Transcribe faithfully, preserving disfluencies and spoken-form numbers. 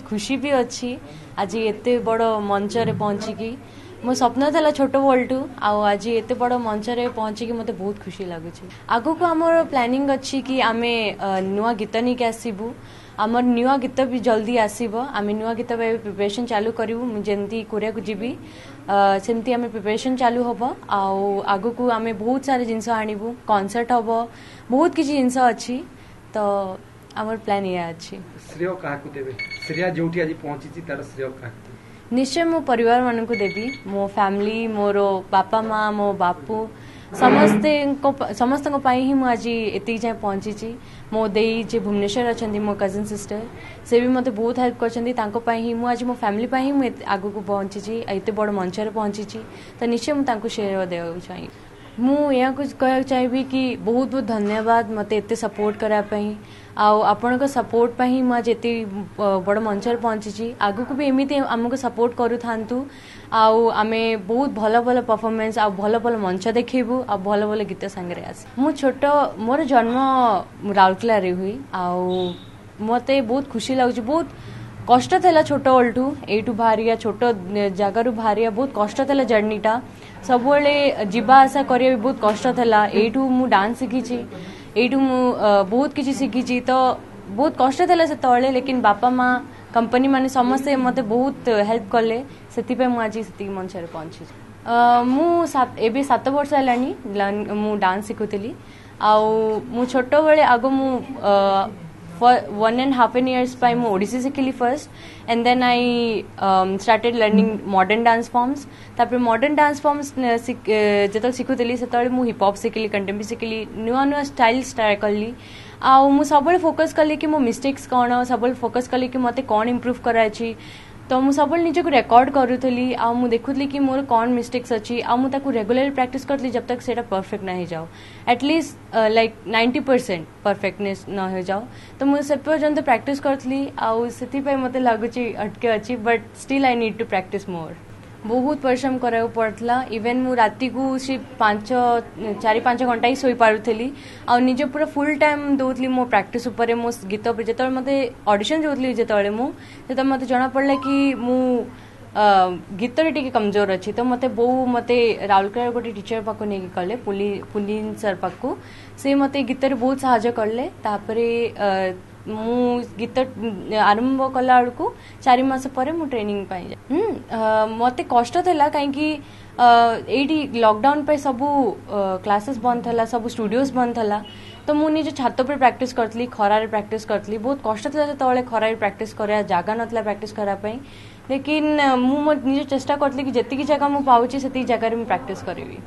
खुशी भी अच्छी आज एत बड़ मंच रे पहुँचिकी मो स्वप्न था छोट बल्टू आज एत बड़ मंच रे पहुँचिकी मत बहुत खुशी लगुच। आगु को आमर प्लानिंग अच्छी कि आमे नुआ गीत नहीं आसबू आमर नुआ गीत भी जल्दी आसब आम नुआ गीत प्रिपरेशन चालू करूँ जमी कोरिया को जीवी सेमती आम प्रिपरेशन चालू हम आगु को आम बहुत सारे जिनस आणबू कनसर्ट हम बहुत किसी जिनस अच्छी तो आमर प्लान या अच्छी। श्रेय क्या देवे श्रेया जो आज पहुंची तार श्रेय क्या निश्चय मो परिवार मान को देवी मो फैमिली मोर बापा माँ मो बापू समस्ते समस्त ही मुझे एति जाए पहुँची मो देई जे भुवनेश्वर अच्छा मो कजिन सिस्टर से भी मत बहुत हेल्प कर ही मुझे मो फैमिली ही मुझे आगु को पहुँची एत बड़ मंच पहुँची तो निश्चय मुझे श्रेय देवा चाहिए। मुझे कह चाहिए कि बहुत बहुत धन्यवाद मत एत सपोर्ट कराई आपण सपोर्ट ही मुझे एत बड़ मंच पहुँची आगु को भी एमती आमको सपोर्ट करूँ आम बहुत भल भल परफॉर्मेंस आ भल भल मंच देखू आ भल भल गीत सांगे आस मु छोट मोर जन्म राउरकेला रे हुई आउ मते बहुत खुशी लगुच बहुत कष्ट था छोट बल्टू एठू बाहरिया छोट जगार बाहरिया बहुत कष्ट था जर्नीटा सब जीवा आसा करिया भी बहुत कष्ट था एठू मु डांस शिखी एठू मु बहुत किसी शिखी तो बहुत कष्ट था से लेकिन बापा माँ कंपनी माने समस्ते मते बहुत हेल्प कले से मुझे से मंच पहुँची मु एबे सात वर्ष है मु डांस शिखुली आउ छोट बेले आगो मु one and half an years पाई मु ओडिसी शिखिली first and then I started learning modern dance forms तापर मॉडर्न डांस फॉर्म्स जो शिखुली से मु हिप हॉप शिखिली कंटेम्पररी शिखिली नुआ नुआ स्टाइल्स ट्राए कली आउ मु सब फोकस कली कि मो मिस्टेक्स कौन सब फोकस कली कि मते कौन इम्प्रूव कराई तो मु सब निज को रेकॉर्ड करूली आ मु देखुली कि मोर कौन मिस्टेक्स अच्छी आ मु ताकू रेगुलर प्रैक्टिस करली जब तक सेटा परफेक्ट ना हो जाओ at least like ninety percent perfectness ना हो जाओ तो मुझे से पर्यंत प्रैक्टिस करली आउ से मते लगुच अटके अच्छी but still I need to practise more बहुत परिश्रम करा पड़ता इवेन मु राति को सिर्फ पांच चार पांच घंटा ही सोई पारुथली आ निज पूरा फुल टाइम दौली मो प्रैक्टिस उपरे मो गीत पर जो मत ऑडिशन जोली जो मुझे मत जना पड़ा कि मु गीत टे कमजोर अच्छी तो मत बो मत राउरकेला गोटे टीचर पाक नहीं कले पुलिन सर पाक से मत गीत बहुत साहय कले मु गीत आरंभ कला बेलू चार मास पर मु ट्रेनिंग पाई मत कष्ट था कहीं ये लॉकडाउन पे सबू क्लासेस बंद था सब स्टूडियोज बंद था तो मु निज छात पर प्रैक्टिस करती खरार प्रैक्टिस करती बहुत कष्ट था से खरार प्रैक्टिस करा जगह नाला प्रैक्टिस कराई लेकिन मु निज चेष्टा करती कि जी जगह मु पाऊँ से जगह प्रैक्टिस करी।